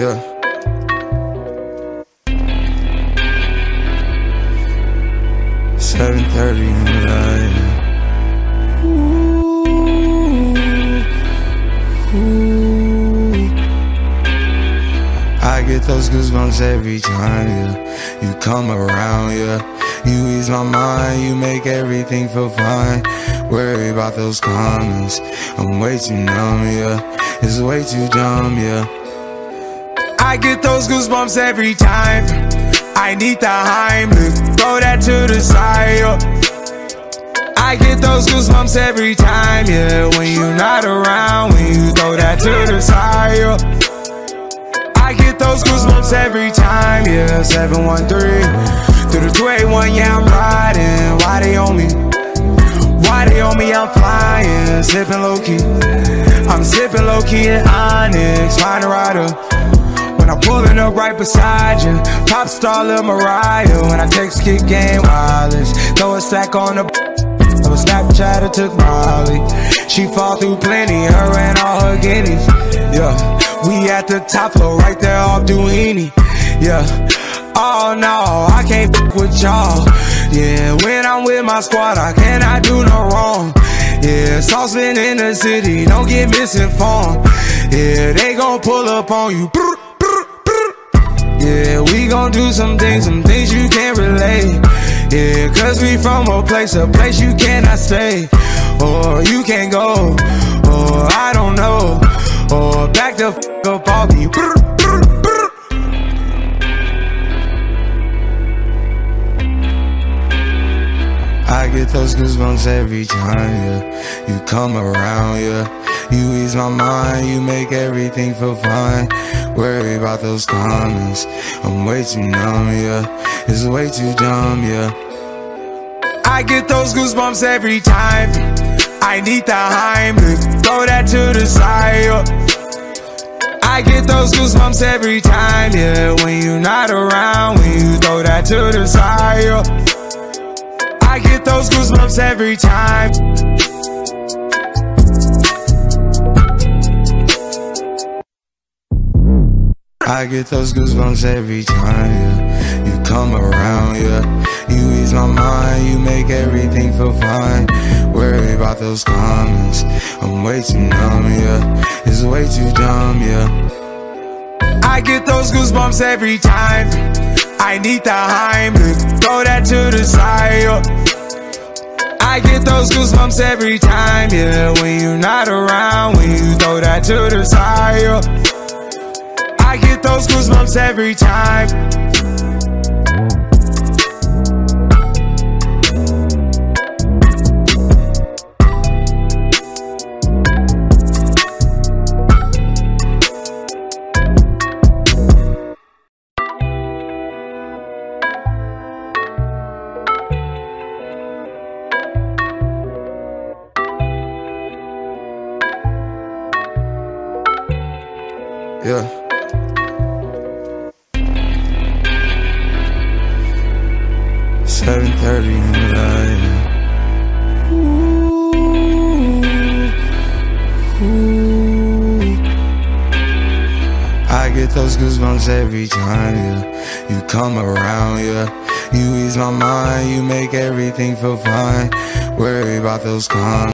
Yeah. $7:30 in the light. I get those goosebumps every time, yeah. You come around, yeah. You ease my mind, you make everything feel fine. Worry about those comments, I'm way too numb, yeah. It's way too dumb, yeah. I get those goosebumps every time. I need the Heimlich, throw that to the side, yeah. I get those goosebumps every time, yeah. When you're not around, when you throw that to the side, yeah. I get those goosebumps every time, yeah. 713 through the 281, yeah, I'm riding. Why they on me? Why they on me? I'm flying, sipping low-key. I'm sipping low-key in Onyx, find a rider. When I'm pulling up right beside you, pop star Lil Mariah. When I text kick game wireless, throw a stack on the of a Snapchat, I took Molly. She fall through plenty, her and all her guineas. Yeah, we at the top floor, right there off Duini. Yeah, oh no, I can't f with y'all. Yeah, when I'm with my squad, I cannot do no wrong. Yeah, saucepan in the city, don't get misinformed. Yeah, they gon' pull up on you. Yeah, we gon' do some things you can't relate. Yeah, cause we from a place you cannot stay. Or you can't go, or I don't know. Or back the f up off me. I get those goosebumps every time, yeah. You come around, yeah. You ease my mind, you make everything feel fine. Worry about those comments, I'm way too numb, yeah. It's way too dumb, yeah. I get those goosebumps every time. I need the Heimlich, throw that to the side, yeah. I get those goosebumps every time, yeah. When you're not around, when you throw that to the side, yeah. I get those goosebumps every time. I get those goosebumps every time, yeah. You come around, yeah. You ease my mind, you make everything feel fine. Worry about those comments, I'm way too numb, yeah. It's way too dumb, yeah. I get those goosebumps every time. I need the Heimlich, throw that to the side, yeah. I get those goosebumps every time, yeah. When you're not around, when you throw that to the side, yeah. I get those goosebumps every time. Yeah. $7:30 in the light. I get those goosebumps every time, yeah. You come around, yeah. You ease my mind, you make everything feel fine. Worry about those comments.